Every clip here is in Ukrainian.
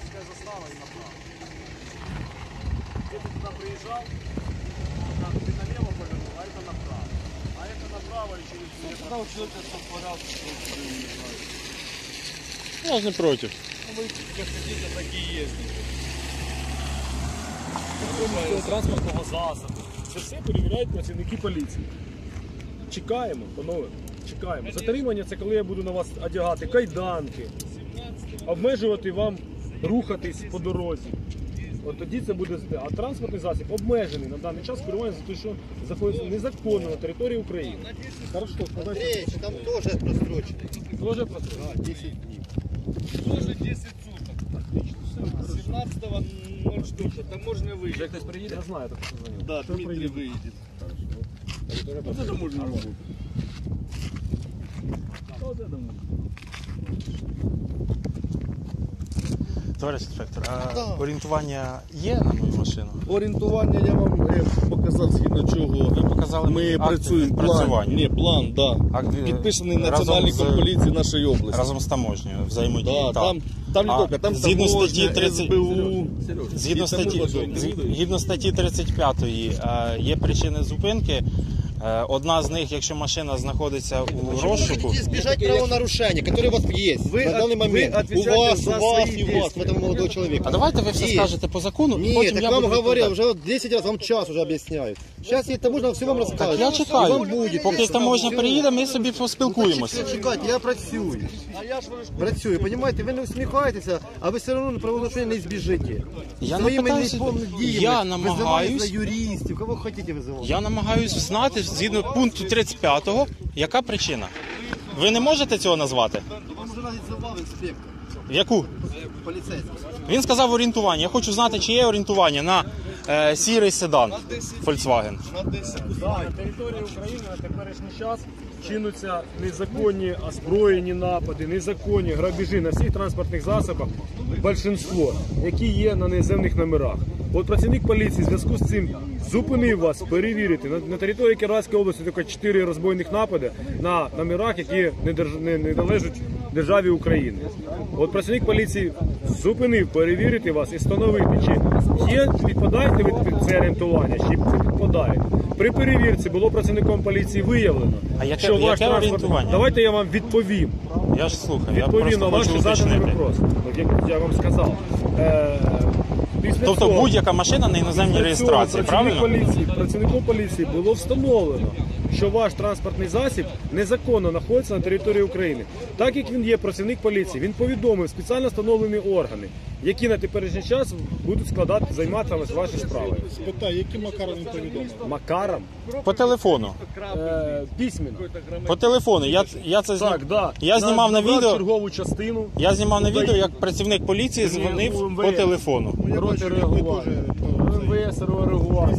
Гражданская застава и направо. Если ты туда приезжал, ты налево повернул, а это направо. А это направо и через... Когда у человека все в порядке, что он не знает. Я ж не проти. Ну вы как хотите, так и ездите. Транспортного засобу. Це все перевіряють працівники поліції. Чекаємо, панове, чекаємо. Затримання – це коли я буду на вас одягати кайданки, обмежувати вам рухатись по дорозі. От тоді це буде, а транспортний засіб обмежений на даний час керування за те, що знаходиться незаконно на території України. Хорошо, Андрей, там тоже просрочено. Тоже просрочено? Да, 10 дней. Тоже 10 суток. 17-го 0 штука, там можно выйти. Вже хтось приїде? Я знаю, так що дзвонив. Да, Дмитрий выйдет. Вот это можно работать. Вот это можно. Товариш інспектор, а орієнтування є на мою машину? Орієнтування я вам показав, згідно чого Ви показали ми мені акт працюємо. відпрацювання. Ні, план, да. Акт, Підписаний разом начальником з- поліції нашої області. Разом з таможнею, взаємодії. Да, так. там не А тільки, там згідно таможня, статті 30 СБУ. Згідно і тому статті, подобне. згідно статті 35 є причини зупинки. Одна з них, якщо машина знаходиться у Вы розшуку, хотите избежать правонарушения, которое у вас есть на данный момент. У вас, у этого молодого человека. а давайте ви все Есть. скажете по закону, і Нет, потім так я вам буду говорят, відповідати. уже 10 раз, вам час уже объясняют. Сейчас это можно все вам рассказать. Я чекаю, Вам будет. поки таможня приїде, ми собі поспілкуємося. Чекайте, я працюю. Працюю, понимаете, ви не усміхаєтеся, а ви все одно правонарушення не збіжите. Я не Своїми питаюся, неповними діями я визиваєте намагаюсь, за юристів, кого хочете визивати. я намагаюсь знати, згідно пункту 35-го, яка причина. Ви не можете цього назвати? Вам вже навіть завав інспектор, Яку? поліцейський. Він сказав орієнтування. Я хочу знати, чи є орієнтування на сірий седан Volkswagen. Да, на території України на теперішній час чинуться незаконні озброєні напади, незаконні грабежі на всіх транспортних засобах, більшинство, які є на іноземних номерах. От працівник поліції в зв'язку з цим зупинив вас перевірити. На території Кіровоградської області тільки 4 розбойних напади на номерах, які не належать державі України. От працівник поліції зупинив перевірити вас і встановити, чи підпадаєте ви під це орієнтування, чи підпадаєте. При перевірці було працівником поліції виявлено, А яке- що ваш яке транспорт... орієнтування? Давайте я вам відповім. Я ж слухаю, я Відповім на просто ваш хочу заданий уточнити. вопрос. От як я вам сказав. Після Тобто цього- будь-яка машина на іноземній реєстрації, правильно? Працівником поліції було встановлено, що ваш транспортний засіб незаконно знаходиться на території України. Так як він є працівник поліції, він повідомив спеціально встановлені органи, які на теперішній час будуть займатися вашою справою. Спитай, яким макаром він повідомив? Макаром? По телефону. Письменно. По телефону. Я це Так, да. Я знімав на Набрав відео. чергову частину. Я знімав на відео, як працівник поліції дзвонив по МВС. телефону. Роти реагування. МВС реагування.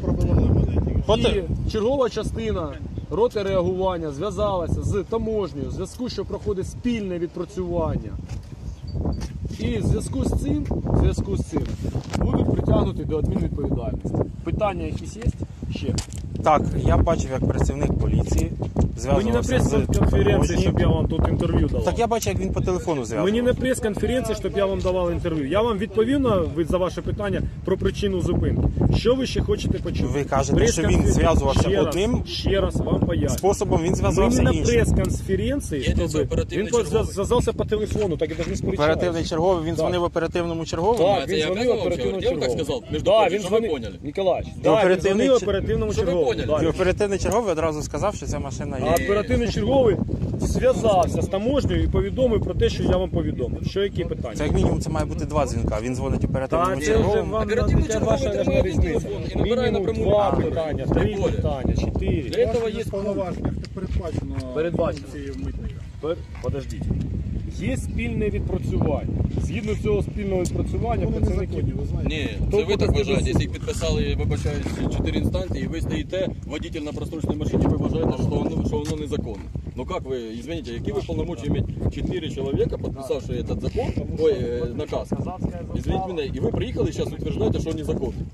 І чергова частина роти реагування зв'язалася з таможнею в зв'язку, що проходить спільне відпрацювання. І в зв'язку з цим будуть притягнути до адмінвідповідальності. Питання якісь є? Ще. Так, я бачив, як працівник поліції Мені на зв'язувався з прес-конференції, таможнею. щоб я вам тут інтерв'ю давав. Так я бачив, як він по телефону зв'язувався. Мені на прес-конференції, щоб я вам давав інтерв'ю. Я вам відповів за ваше питання про причину зупинки. Що ви ще хочете почути? Ви кажете, що він зв'язувався одним Ще раз вам поясню. способом, він Мені зв'язався на іншим. прес-конференції, він зв'язався по телефону, так і навіть не сперечаюся. Оперативний черговий, він дзвонив оперативному черговому. Так, він дзвонив оперативному Я вам так черговому. сказал, между Да, прочим, він что вы дзвонив, поняли. Ніколач, І да, він оперативний дзвонив чи- оперативному Щоб ви черговому. поняли. І Да. оперативний черговий одразу сказав, що ця машина А є. оперативний черговий зв'язався з таможнею і повідомив про те, що я вам повідомив. Що, які питання? Це як мінімум це має бути 2 дзвінка. Він дзвонить оперативному Та це вже черговому. вам Оперативний таке черговий ваша тримає різниця. телефон і набирає Мінімум напряму 2 номер. питання, Тим 3 більше. питання, 4. Для этого есть повноваження, як передбачено Передбачено. цією митникою. Подождіть. Є спільне відпрацювання. Згідно цього спільного відпрацювання, Вони працівники... незаконні, ви знаєте. Ні, Хто це ви так буде вважаєте. суд? Якщо їх підписали, вибачаюсь, 4 інстанції, і ви стоїте, водитель на просроченій машині, ви вважаєте, що воно незаконно. Ну как вы, извините, какие вы полномочия иметь 4 человека, подписавшие этот закон, наказ, извините меня, и вы приехали и сейчас утверждаете, что он незаконный.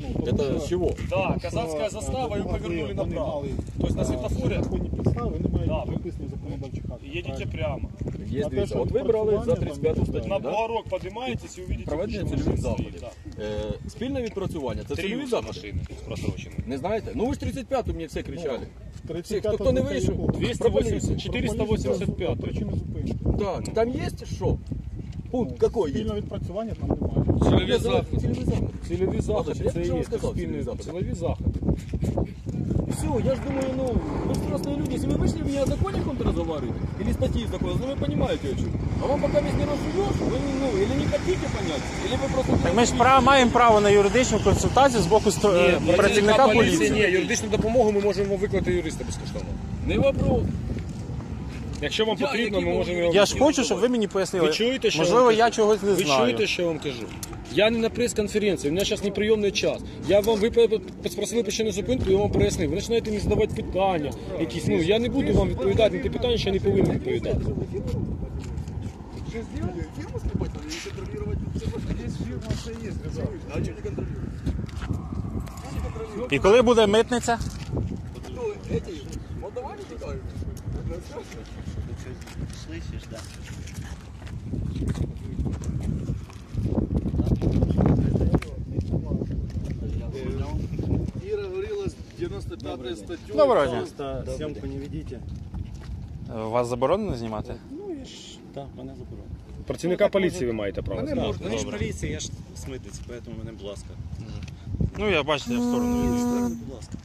Это с чего? Да, Казанская застава, и вы повернули направо. То есть на светофоре да, вы едете прямо. Есть, дивіться, от ви брали за 35 статтю, На да? бугорок поднимаетесь и увидите Проведення кучу цільових машин заходів. стоит, Спільне відпрацювання, це да. цільові 3 заходи. машины просрочены. Не знаєте? Ну ви ж 35-ту мені все кричали. Всі, 35-та хто не вийшов, 280, 485. Причини зупинки. Так, там є що? Пункт який є? Спільного відпрацювання там немає. Цільові заходи. Цільові заходи. Цільові заходи, Я це вже є вам сказав, спільні цільові заходи. цільові заходи. Все, я ж думаю, ну, вы взрослые люди, если вы вышли меня о законе каком-то разговариваете, или статьи закона, ну вы понимаете о чем. А вам пока весь не разжуешь, вы ну, или не хотите понять, или вы просто... Так ми ж маємо право на юридичну консультацію з боку працівника поліції. Ні, юридичну допомогу ми можемо викликати юриста безкоштовно. Не вопрос. Якщо вам Я- потрібно, які ми ви- можемо його. Я ж хочу, щоб ви мені пояснили. Ви чуєте, що Можливо, вам я кажу? чогось не Ви знаю. чуєте, що я вам кажу? Я не на прес-конференції, у мене зараз неприйомний час. Ви спросили причину зупинку, я вам прояснив. Ви починаєте мені задавати питання якісь. Ну, я не буду вам відповідати на ті питання, що я не повинен відповідати. Фирму снимать, надо не контролировать. Есть фирма, все есть, ребята. А что не контролируют? І коли буде митниця? Ну, эти, молдаване кажут. Слышишь, да? Іра говорила з 95 статтю. Доброго дня. Съемку не ведите. Вас заборонено знімати? Ну, я ж, да, мене заборонено. Працівника поліції ви маєте право. Вони ж поліція, я ж з митниці, поэтому мене, будь ласка. Ну, я бачите, я в сторону відійду. Будь ласка.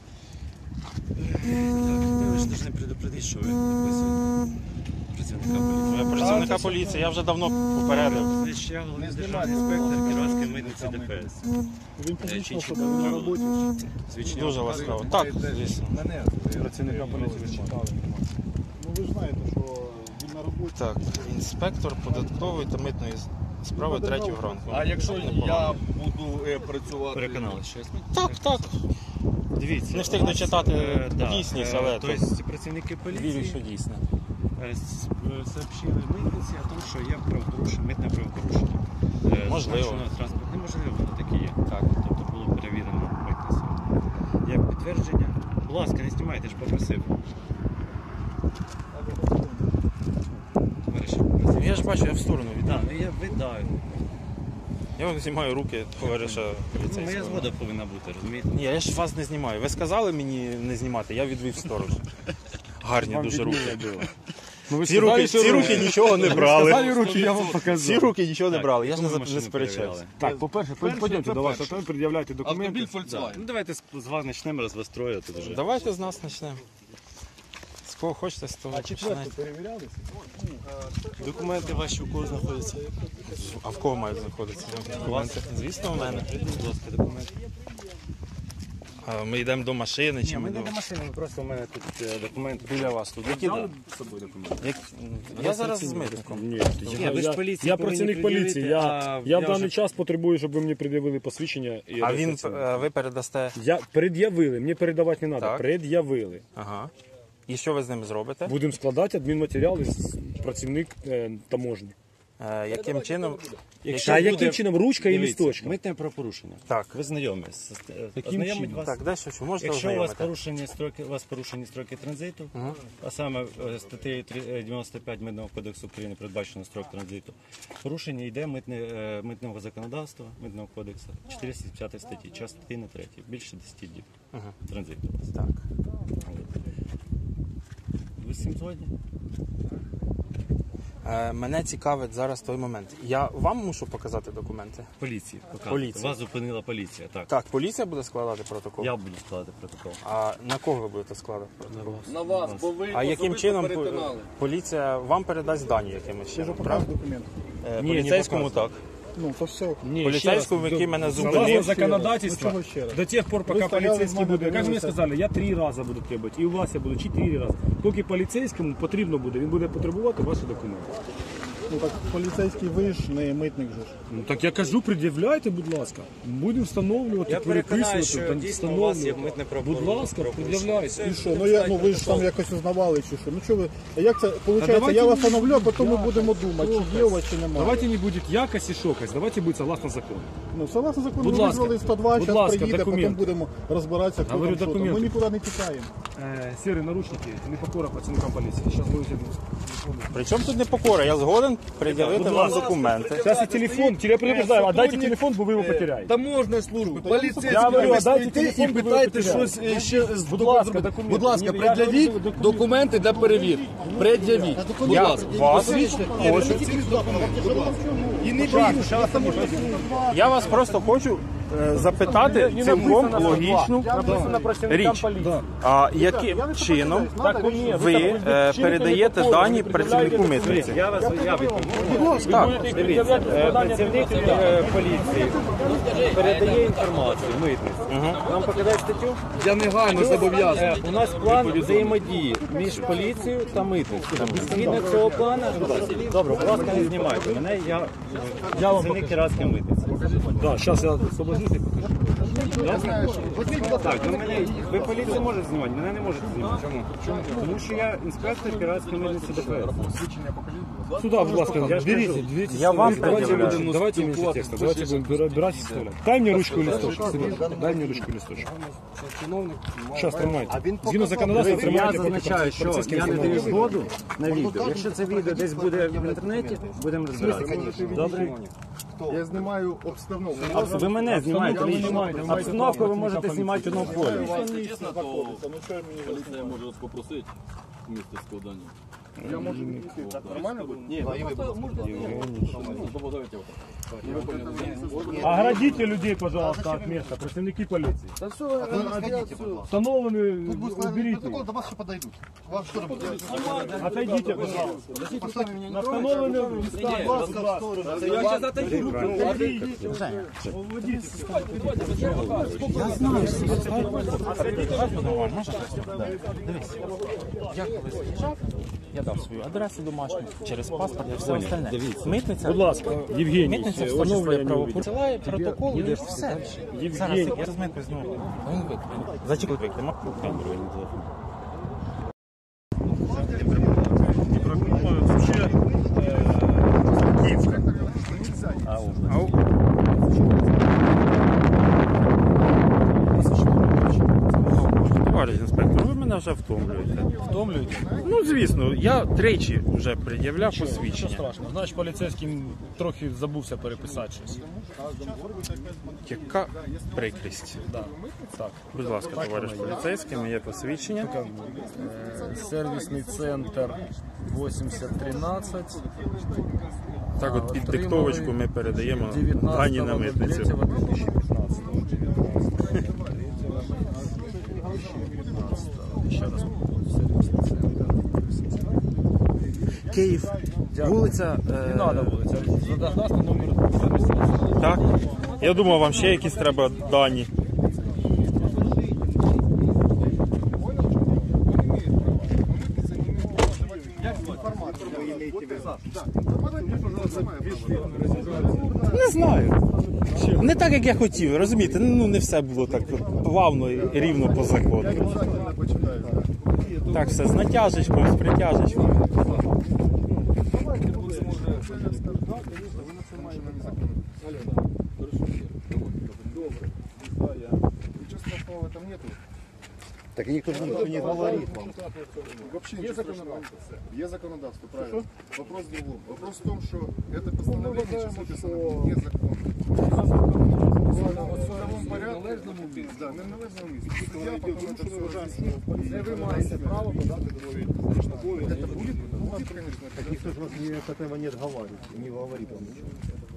Так, ви ж повинні предупредити, що ви підписуєте працівника поліції. Я працівника поліції, я вже давно попередив. Значить, я головний державний інспектор Кіровської митниці ДПС. Він позичив, що Чичик ви на Микола. роботі. Свідчення Дуже ласкаво. Так, звісно. Працівника поліції ви читали. Ну ви ж знаєте, що він на роботі. Так, інспектор податкової та митної справи 3-го ранку. А якщо я буду працювати... Переконали, що я Так, так. Дивіться. Не встиг дочитати да, дійсність, але тобто працівники вірю, поліції що дійсно. сообщили митниці о тому, що є правопорушення, митне правопорушення. Можливо. Зменшеного транспорту. Неможливо, воно таке є. Так. Тобто було перевірено митницею. Як підтвердження. Будь ласка, не знімайте, я ж попросив. Товариші, попросив. Я ж бачу, я в сторону відійду. Да, ну я видаю. Я вам знімаю руки товариша Ну, моя поліцейського. згода повинна бути, розумієте? Ні, я ж вас не знімаю. Ви сказали мені не знімати, я відвів в сторону. Гарні дуже руки. Ці руки нічого не брали. Сказали руки, я вам показав. Ці руки нічого не Так, брали, я ж кому не машину сперечався. перевіряли? Так, по-перше, пойдемте до вас, а там пред'являйте Автомобіль документи. Volkswagen. Ну давайте з вас почнемо, раз вас троє тут вже. Давайте з нас почнемо. З кого хочете, з того починайте. Документи ваші у кого знаходяться? А в кого мають знаходитися документи? Звісно, в мене. Будь ласка, документи. А ми йдемо до машини чи ми до... машини, просто у мене тут документи. Біля вас тут. Які да? Я зараз з митником. Ні, Ні, ви ж поліції я повинні працівник поліції. пред'явити, Я а в я даний вже- час потребую, щоб ви мені пред'явили посвідчення. І А реєстраційне. ви передасте. Я пред'явили, мені передавати не треба. Так. Пред'явили. Ага. І що ви з ним зробите? Будемо складати адмінматеріали з працівник таможні. Яким чином? Та яким чином? Ручка і Дивіться, лісточка. митне правопорушення. Так. Ви знайомі. Ознайомить вас. Так, дещо що можете Якщо у вас ознайомити? порушені строки транзиту, а саме статтею 95 Митного кодексу України передбачено строк транзиту, порушення йде митного законодавства, Митного кодексу, 470 статті, частина 3, більше 10 діб транзиту. у вас. Так. Ви з цим згодні? Мене цікавить зараз той момент. Я вам мушу показати документи? Поліції. Поліція. Вас зупинила поліція, так. Так, поліція буде складати протокол. Я буду складати протокол. А на кого ви будете складати протокол? На вас, бо ви А яким особисто чином перетинали. поліція вам передасть дані якимось чином? Покажи Правда? документ. Поліцейському так. Ну, то все. Поліцейському, який мене Согласно зупинив. законодательству, Ну, чого ще раз? до тех пор, пока Вы стояли полицейский в мене, буде, як мені дивилися. сказали, я 3 рази буду требувати, і у вас я буду 4 рази. Поки поліцейському потрібно буде, він буде потребувати ваші документи. Ну так поліцейський ви ж не митник же ж. Ну так я кажу, пред'являйте, будь ласка. Будемо встановлювати, Я переконаю, переписувати, що дійсно у вас є встановлювати. митне Будь правопорушення. ласка, пред'являйте. І що? Ну ви ж там якось узнавали чи що? Ну що ви? Як це виходить? давайте Я вас не оновлю, а потім ми якось, будемо думати, чи є у вас, чи немає. Давайте не буде якость і шокость, давайте буде согласно закону. Ну, согласно закону, Будь ви ласка. визвали 102, Будь зараз ласка, приїде, потім документ. будемо розбиратися, хто Говорю, там, що там. документи. Ми нікуди не тікаємо. Сірі наручники, непокора працівникам поліції. Зараз будете... Причому тут не покора, я згоден пред'явити вам документи. Зараз і телефон, я предупреждаю, отдайте телефон, бо ви його потеряєте. Таможна служба, поліцейські, Я говорю, ви дайте стоїте телефон, і бо ви питаєте потеряєте. щось ще з Будь ласка, документами. документи. Будь ласка, Ні, я пред'явіть говорю, документи для перевірки. Пред'явіть. Будь Я ласка. вас хочу. І не бійте. Я вас просто хочу запитати цілком логічну річ. А яким чином ви передаєте дані працівнику митниці? Працівник поліції передає інформацію митниці. Нам покидають статтю? Я негайно зобов'язаний. У нас план взаємодії між поліцією та митницею. Згідно цього плану, добре, будь ласка, не знімайте мене, я працівник Кіровської митниці. Да, зараз я освобожусь і покажу. Так, ви поліцію можете знімати, мене не можете знімати. Чому? Тому що я інспектор Кіровської митниці ДПС. Сюда, будь ласка, берите. Я вам Давайте пред'являю. давайте меньше текста, давайте будем брать и вставлять. Дай мне ручку и листочек, Серега, дай мне ручку и листочек. Сейчас, тримайте. Згідно законодавства, Я тримайте. зазначаю, що я не даю згоду на відео. Якщо це відео десь буде в інтернеті, будемо розбиратися. Добре? Я знімаю обстановку. Ви мене знімаєте лично. знімайте, Обстановку ви можете знімати в одному полі. Я можу вас попросити вместе з складанням. Я можу йти. Так нормально буде? Ні, давайте Оградите людей, пожалуйста, от места, працівники полиции. Та все, Установлены, уберите. До вас ще подойдут. Вам що робити? Отойдите, пожалуйста. На установленные места, будь ласка. я зараз отойду. Я дав свою адресу домашню через паспорт і все остальне. Митниця, Будь ласка, Євгеній, митниця в оновлення правопорушення. Посилає протокол і все. Зараз Євгеній. я розмитку знову. Він виклик. Зачекайте, виклик, нема камеру, він телефон. Товариш інспектор, ви мене вже втомлюєте. Втомлюєте? Ну, звісно, я тричі вже пред'являв Що посвідчення. страшно? Значить, поліцейський трохи забувся переписати щось. Яка прикрість. Да. Так. Будь ласка, товариш поліцейський, моє посвідчення. Сервісний центр 8013. Так от під диктовочку ми передаємо дані на митницю. 19.03.2015. Ще раз. Сервісний центр. Київ, вулиця. Не треба вулиця. Задогнасти номер. Так. Я думав, вам ще якісь треба дані. Не знаю. Не так, як я хотів, розумієте? Ну, не все було так плавно і рівно по закону. Так, все з натяжечком, з притяжечком. Так никто же ничего не говорит вам. Вообще есть законодательство. Есть законодательство, правильно. Вопрос в другом. Вопрос в том, что это постановление сейчас написано незаконно. В судовом порядку, да, на належному місці. Суддя потом это все вы маете право подать это будет? Будет, конечно. Так никто же вас от этого не отговаривает, не говорит вам ничего.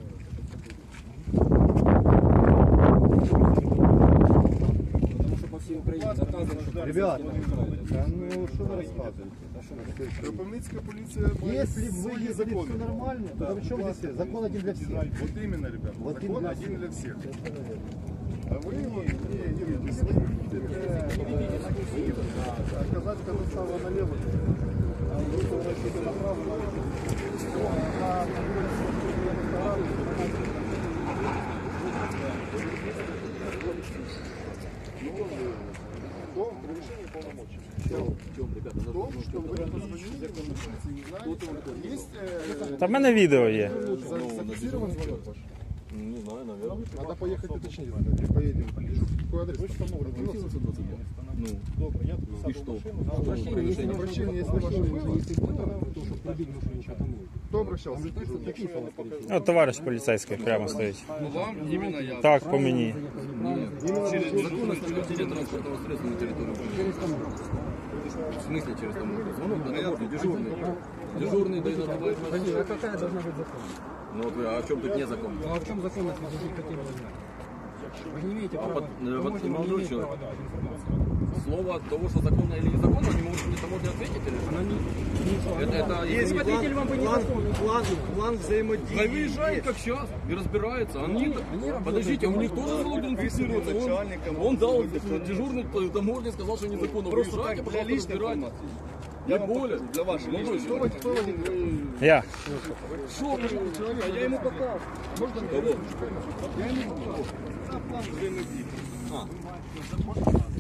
Ребята, да ну что вы рассказываете? Кропивницкая полиция имеет Если вы свои ездили, законы. все нормально, то в чем здесь закон один для всех? Вот именно, ребята. Вот Закон именно. один для всех. А вы вот реагируете своим. Сказать, когда стало налево, а вы поворачиваете направо, Кто? Превышение полномочий. В том, что вы не знаете, есть Та в мене відео є. зафиксирован звонок ваш? Не знаю, наверное. Надо поехать уточнить. Поедем. Какой адрес? Ну, и что? Обращение, если ваше Кто обращался? О, товариш поліцейський прямо стоїть. Вам именно я. Так, по мені. Через законность введения транспортного средства на территорию. В смысле через там? Звонок на таможне, дежурный. Дежурный дает добавить. А какая должна быть закон? Ну вот вы, а в чем тут незаконно? А в чем законность вы должны хотели бы знать? Вы же не имеете права. Вот молодой человек. Слово того, что законно или незаконно, не может ответить или что? Это Если водитель вам по незаконному. План взаимодействия. Да выезжает как сейчас и разбирается. Они подождите, у них тоже залог фиксируется. Он дал дежурный таможне, сказал, что незаконно. Выезжайте, пожалуйста, разбирайтесь. Не более. Для вашей личности. Я. Что вы, человек? А я ему покажу. Можно? Я ему покажу. План взаимодействия.